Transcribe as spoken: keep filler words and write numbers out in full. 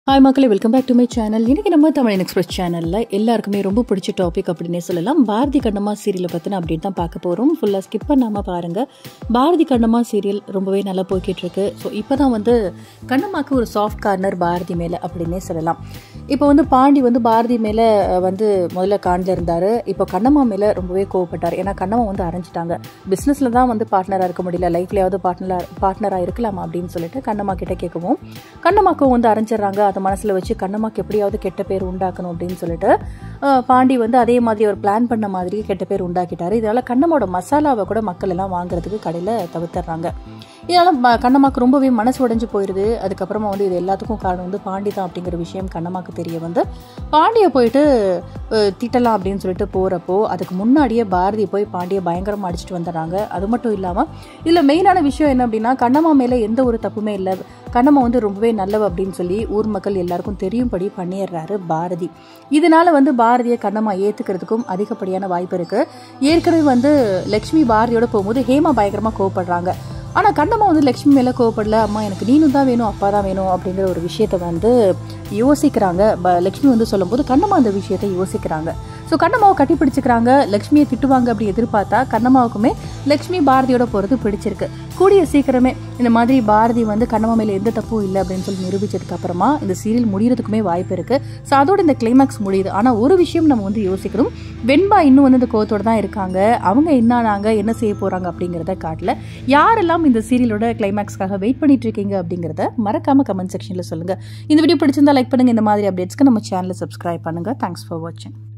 Hi மக்களே, welcome back to my channel. இன்றைக்கி நம்ம தமிழ் எக்ஸ்பிரஸ் சேனலில் எல்லாருக்குமே ரொம்ப பிடிச்ச டாபிக் அப்படின்னே சொல்லலாம். பாரதி கண்ணம்மா சீரியலை பற்றின அப்படின்னு தான் பார்க்க போகிறோம். ஃபுல்லாக ஸ்கிப் பண்ணாமல் பாருங்கள். பாரதி கண்ணம்மா சீரியல் ரொம்பவே நல்லா போய்கிட்டு இருக்கு. ஸோ இப்போ தான் வந்து கண்ணம்மாவுக்கு ஒரு சாஃப்ட் கார்னர் பாரதி மேலே அப்படின்னே சொல்லலாம். இப்போ வந்து பாண்டி வந்து பாரதி மேலே வந்து முதல்ல காண்டில் இருந்தார். இப்போ கண்ணம்மா மேலே ரொம்பவே கோவப்பட்டார். ஏன்னா கண்ணம்மா வந்து அரைஞ்சிட்டாங்க. பிஸ்னஸில் தான் வந்து பார்ட்னராக இருக்க முடியல, லைஃப்லையாவது பார்ட்னர் பார்ட்னராக இருக்கலாமா அப்படின்னு சொல்லிட்டு கண்ணம்மா கிட்டே கேட்கவும் கண்ணம்மாக்கும் வந்து அரைஞ்சிட்றாங்க. அதை மனசில் வச்சு கண்ணம்மாக்கு எப்படியாவது கெட்ட பேர் உண்டாக்கணும் அப்படின்னு சொல்லிட்டு பாண்டி வந்து அதே மாதிரி ஒரு பிளான் பண்ண மாதிரி கெட்ட பேர் உண்டாக்கிட்டாரு. இதனால் கண்ணம்மாவோட மசாலாவை கூட மக்கள் எல்லாம் வாங்குறதுக்கு கடையில் தவிர்த்துறாங்க. இதனால் கண்ணம்மாக்கு ரொம்பவே மனசு உடைஞ்சு போயிடுது. அதுக்கப்புறமா வந்து இது எல்லாத்துக்கும் காரணம் வந்து பாண்டி தான் அப்படிங்கிற விஷயம் கண்ணம்மாக்கு தெரிய வந்து பாண்டியை போயிட்டு திட்டலாம் அப்படின்னு சொல்லிட்டு போகிறப்போ அதுக்கு முன்னாடியே பாரதி போய் பாண்டியை பயங்கரமாக அடிச்சுட்டு வந்துடுறாங்க. அது மட்டும் இல்லாமல் இதில் மெயினான விஷயம் என்ன அப்படின்னா, கண்ணம்மா மேலே எந்த ஒரு தப்புமே இல்லை, கண்ணம்மா வந்து ரொம்பவே நல்லவ அப்படின்னு சொல்லி ஊர் மக்கள் எல்லாருக்கும் தெரியும்படி பண்ணிடுறாரு பாரதி. இதனால வந்து பாரதியை கண்ணம்மா ஏற்றுக்கிறதுக்கும் அதிகப்படியான வாய்ப்பு இருக்குது. ஏற்கனவே வந்து லக்ஷ்மி பாரதியோட போகும்போது ஹேமா பயங்கரமாக கோவப்படுறாங்க. ஆனால் கண்ணம்மா வந்து லக்ஷ்மி மேலே கோவப்படல. அம்மா எனக்கு நீனும் தான் வேணும், அப்பா தான் வேணும் அப்படிங்கிற ஒரு விஷயத்த வந்து யோசிக்கிறாங்க. ப லக்ஷ்மி வந்து சொல்லும்போது கண்ணம்மா அந்த விஷயத்தை யோசிக்கிறாங்க. ஸோ கண்ணம்மாவை கட்டி பிடிச்சிக்கிறாங்க. லக்ஷ்மியை திட்டுவாங்க அப்படி எதிர்பார்த்தா கண்ணம்மாவுக்குமே லக்ஷ்மி பாரதியோட போகிறது பிடிச்சிருக்கு. கூடிய சீக்கிரமே இந்த மாதிரி பாரதி வந்து கண்ணம்மா மேலே எந்த தப்பும் இல்லை அப்படின்னு சொல்லி நிரூபிச்சதுக்கு அப்புறமா இந்த சீரியல் முடியறதுக்குமே வாய்ப்பு இருக்குது. ஸோ அதோட இந்த கிளைமேக்ஸ் முடியுது. ஆனால் ஒரு விஷயம் நம்ம வந்து யோசிக்கணும், வெண்பா இன்னும் வந்து இந்த கோவத்தோடு தான் இருக்காங்க. அவங்க என்னானாங்க, என்ன செய்ய போகிறாங்க அப்படிங்கிறத காட்டல. யாரெல்லாம் இந்த சீரியலோட கிளைமேக்ஸ்க்காக வெயிட் பண்ணிட்டு இருக்கீங்க அப்படிங்கிறத மறக்காம கமெண்ட் செக்ஷனில் சொல்லுங்கள். இந்த வீடியோ பிடிச்சிருந்தா லைக் பண்ணுங்கள். இந்த மாதிரி அப்டேட்ஸ்க்கு நம்ம சேனலை சப்ஸ்கிரைப் பண்ணுங்கள். தேங்க்ஸ் ஃபார் வாட்சிங்.